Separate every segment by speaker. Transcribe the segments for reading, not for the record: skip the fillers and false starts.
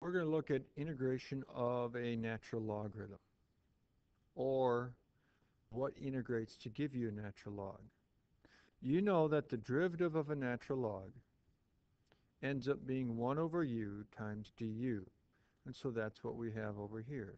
Speaker 1: we're going to look at integration of a natural logarithm, or what integrates to give you a natural log. You know that the derivative of a natural log ends up being 1 over u times du. And so that's what we have over here.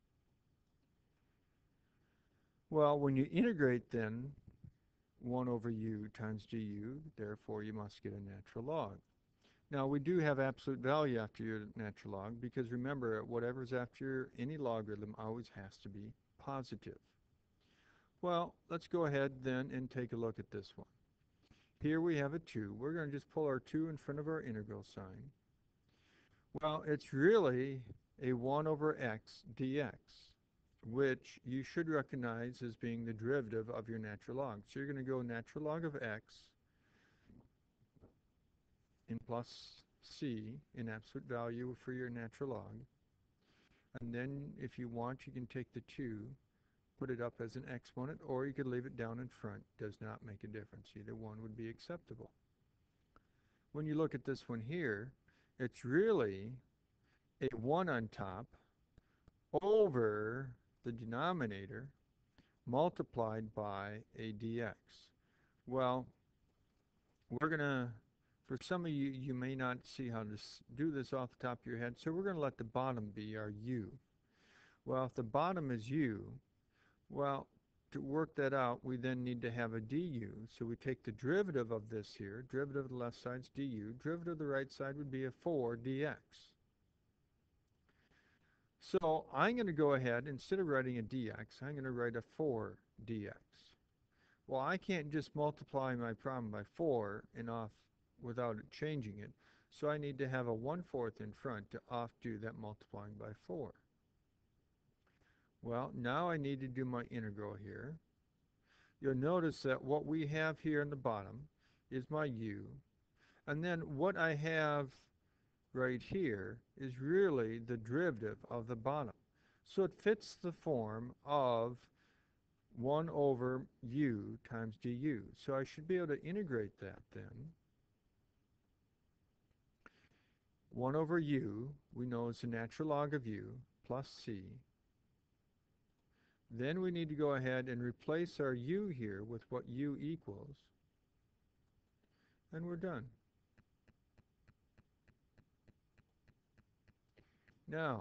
Speaker 1: Well, when you integrate then 1 over u times du, therefore you must get a natural log. Now we do have absolute value after your natural log because remember, whatever's after any logarithm always has to be positive. Well, let's go ahead then and take a look at this one. Here we have a 2. We're going to just pull our 2 in front of our integral sign. Well, it's really a 1 over x dx, which you should recognize as being the derivative of your natural log. So you're going to go natural log of x in plus c in absolute value for your natural log. And then if you want, you can take the 2, put it up as an exponent, or you could leave it down in front. Does not make a difference. Either one would be acceptable. When you look at this one here, it's really a 1 on top over the denominator multiplied by a dx. Well, we're going to, for some of you, you may not see how to do this off the top of your head, so we're going to let the bottom be our u. Well, if the bottom is u, well, to work that out, we then need to have a du. So we take the derivative of this here, derivative of the left side is du, derivative of the right side would be a 4 dx. So I'm going to go ahead, instead of writing a dx, I'm going to write a 4 dx. Well, I can't just multiply my problem by 4 and off without it changing it. So I need to have a 1/4 in front to off do that multiplying by 4. Well, now I need to do my integral here. You'll notice that what we have here in the bottom is my u. And then what I have right here is really the derivative of the bottom. So it fits the form of 1 over u times du. So I should be able to integrate that then. 1 over u, we know is the natural log of u, plus c. Then we need to go ahead and replace our u here with what u equals. And we're done. Now,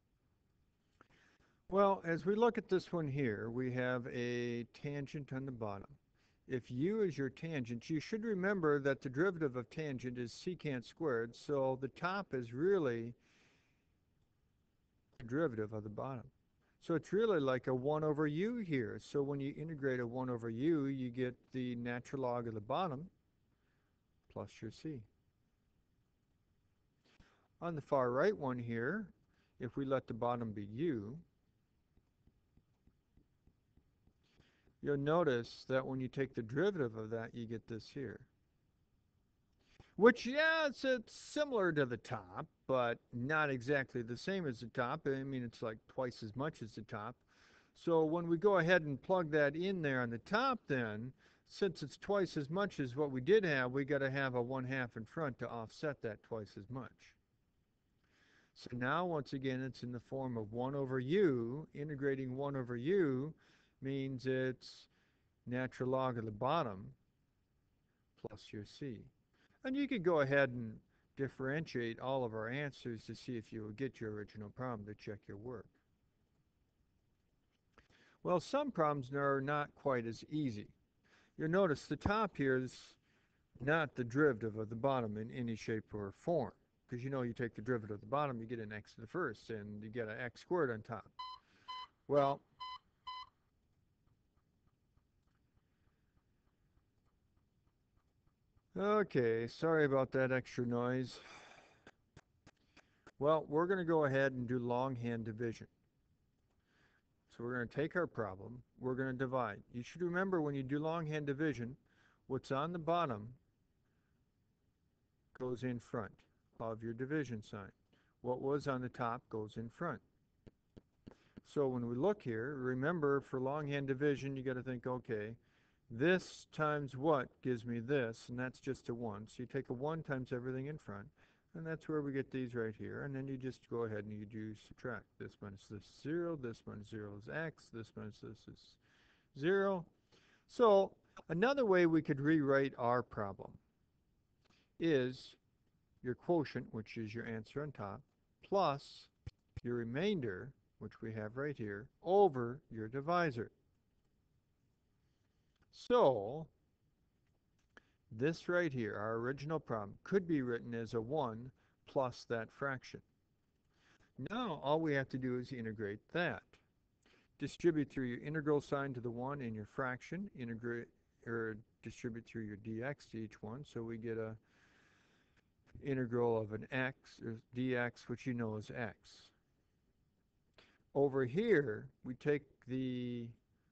Speaker 1: well, as we look at this one here, we have a tangent on the bottom. If u is your tangent, you should remember that the derivative of tangent is secant squared, so the top is really the derivative of the bottom. So it's really like a 1 over u here. So when you integrate a 1 over u, you get the natural log of the bottom plus your c. On the far right one here, if we let the bottom be u, you'll notice that when you take the derivative of that, you get this here. Which, yeah, it's similar to the top, but not exactly the same as the top. I mean, it's like twice as much as the top. So when we go ahead and plug that in there on the top then, since it's twice as much as what we did have, we got to have a 1/2 in front to offset that twice as much. So now, once again, it's in the form of 1 over u. Integrating 1 over u means it's natural log of the bottom plus your c. And you could go ahead and differentiate all of our answers to see if you will get your original problem to check your work. Well, some problems are not quite as easy. You'll notice the top here is not the derivative of the bottom in any shape or form. Because you know you take the derivative of the bottom, you get an x to the first, and you get an x squared on top. Well, okay, sorry about that extra noise. Well, we're going to go ahead and do longhand division. So we're going to take our problem, we're going to divide. You should remember when you do longhand division, what's on the bottom goes in front of your division sign. What was on the top goes in front. So when we look here, remember for longhand division, you got to think, okay, this times what gives me this, and that's just a 1. So you take a 1 times everything in front, And that's where we get these right here. And then you just go ahead and you do subtract. This minus this is 0, this minus 0 is x, this minus this is 0. So another way we could rewrite our problem is your quotient, which is your answer on top, plus your remainder, which we have right here, over your divisor. So this right here, our original problem, could be written as a 1 plus that fraction. Now all we have to do is integrate that. Distribute through your integral sign to the 1 in your fraction, integrate or distribute through your dx to each one, so we get a integral of an x, or dx, which you know is x. Over here, we take the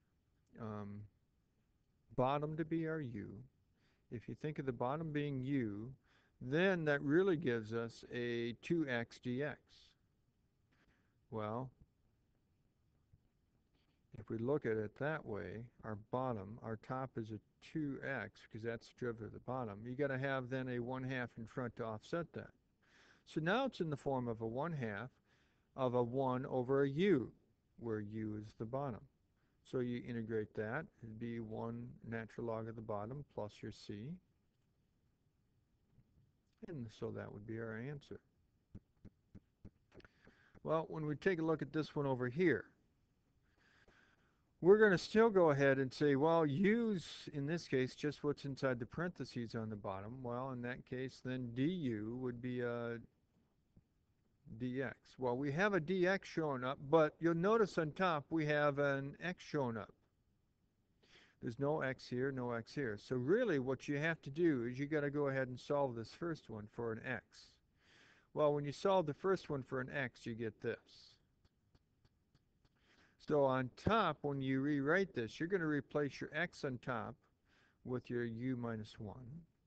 Speaker 1: bottom to be our u. If you think of the bottom being u, then that really gives us a 2x dx. Well, if we look at it that way, our bottom, our top is a 2x, because that's the derivative of the bottom. You got to have then a 1/2 in front to offset that. So now it's in the form of a 1/2 of a 1 over a u, where u is the bottom. So you integrate that, it'd be 1 natural log of the bottom plus your c. And so that would be our answer. Well, when we take a look at this one over here, we're going to still go ahead and say, well, use, in this case, just what's inside the parentheses on the bottom. Well, in that case, then du would be a dx. Well, we have a dx showing up, but you'll notice on top we have an x showing up. There's no x here, no x here. So really what you have to do is you got to go ahead and solve this first one for an x. Well, when you solve the first one for an x, you get this. So on top, when you rewrite this, you're going to replace your x on top with your u minus 1.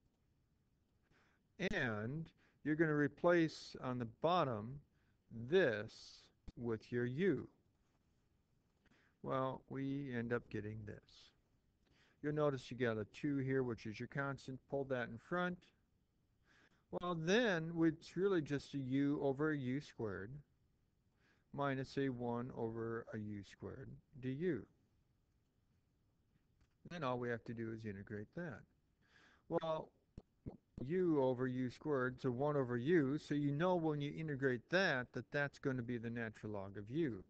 Speaker 1: And you're going to replace on the bottom this with your u. Well, we end up getting this. You'll notice you got a 2 here, which is your constant. Pull that in front. Well, then it's really just a u over a u squared minus a 1 over a u squared du. Then all we have to do is integrate that. Well, u over u squared is a 1 over u, so you know when you integrate that, that's going to be the natural log of u.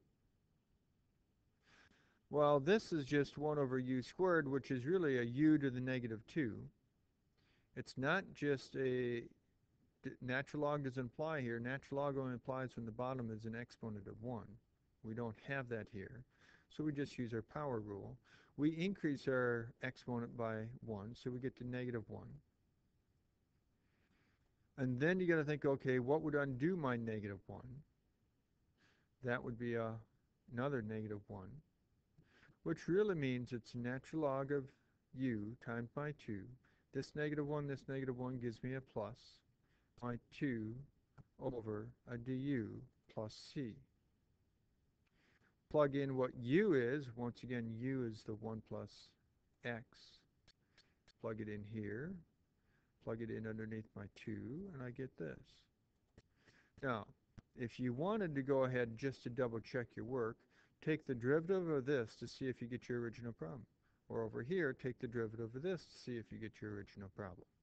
Speaker 1: Well, this is just 1 over u squared, which is really a u to the negative 2. It's not just a natural log doesn't apply here. Natural log only applies when the bottom is an exponent of 1. We don't have that here, so we just use our power rule. We increase our exponent by 1, so we get to negative 1. And then you got to think, okay, what would undo my negative 1? That would be another negative 1, which really means it's natural log of u times by 2. This negative 1 gives me a plus by 2 over a du plus c. Plug in what u is. Once again, u is the 1 plus x. Plug it in here. Plug it in underneath my 2, and I get this. Now, if you wanted to go ahead just to double check your work, take the derivative of this to see if you get your original problem. Or over here, take the derivative of this to see if you get your original problem.